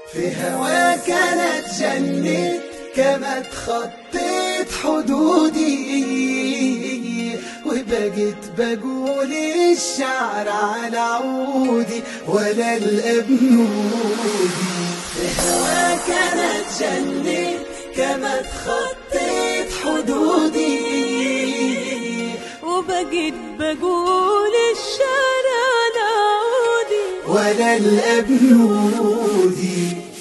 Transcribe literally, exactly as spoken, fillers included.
في هواك انا اتجنيت كما اتخطيت حدودي، وبقيت بقول الشعر على عودي ولا الابنودي. في هواك انا اتجنيت كما اتخطيت حدودي، وبقيت بقول الشعر على عودي ولا الابنودي.